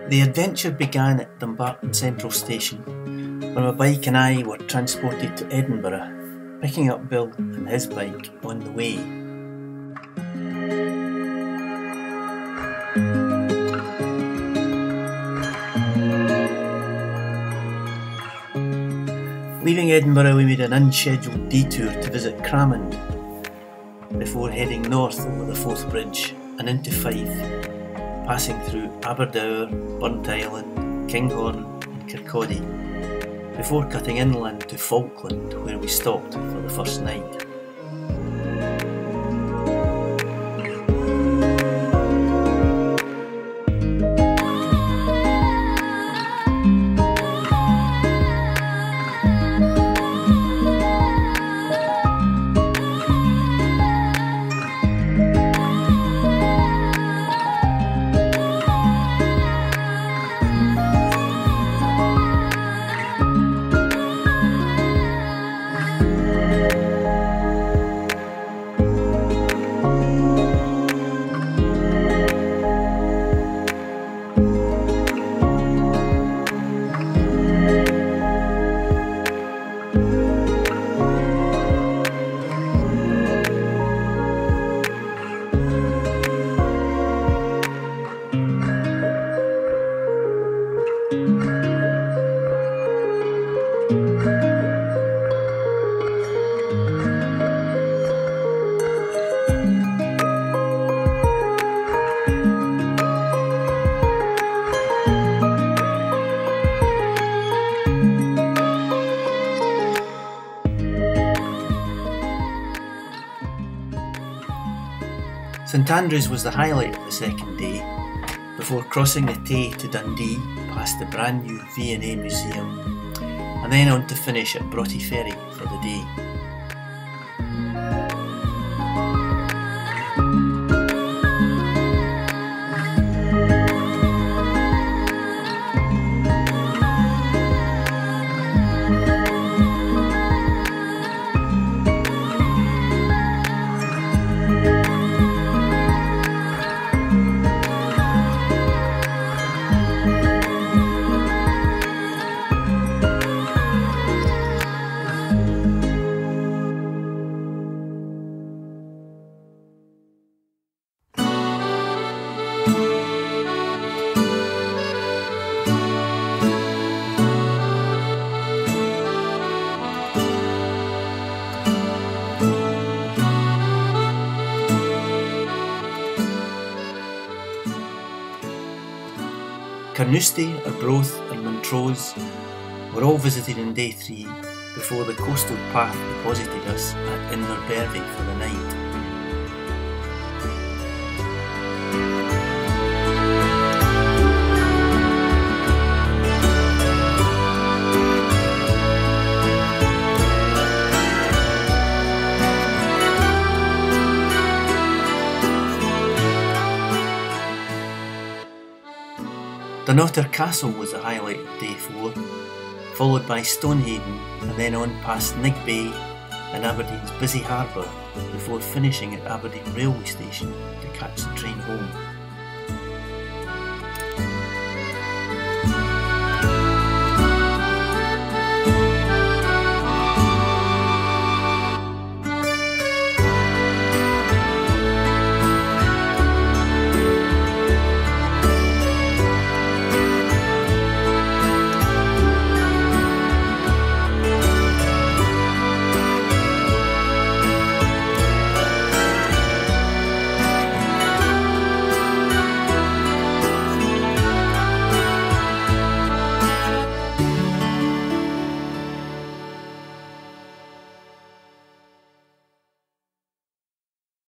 The adventure began at Dumbarton Central Station, where my bike and I were transported to Edinburgh, picking up Bill and his bike on the way. Leaving Edinburgh, we made an unscheduled detour to visit Cramond before heading north over the Forth Bridge and into Fife, passing through Aberdeen, Burnt Island, Kinghorn and Kirkcaldy, before cutting inland to Falkland, where we stopped for the first night. St Andrews was the highlight of the second day, before crossing the Tay to Dundee past the brand new V&A Museum, and then on to finish at Broughty Ferry for the day. Carnoustie, Arbroath and Montrose were all visited on day 3 before the coastal path deposited us at Inverbervie for the night. Dunnottar Castle was the highlight of day 4, followed by Stonehaven and then on past Nig Bay and Aberdeen's busy harbour before finishing at Aberdeen railway station to catch the train home.